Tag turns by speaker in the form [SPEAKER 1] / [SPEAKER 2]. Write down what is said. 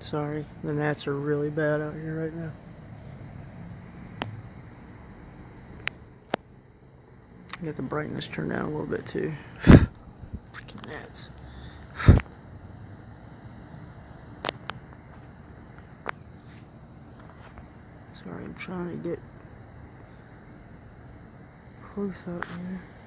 [SPEAKER 1] Sorry, the gnats are really bad out here right now. Get the brightness turned down a little bit too. Freaking gnats. Sorry, I'm trying to get close up here.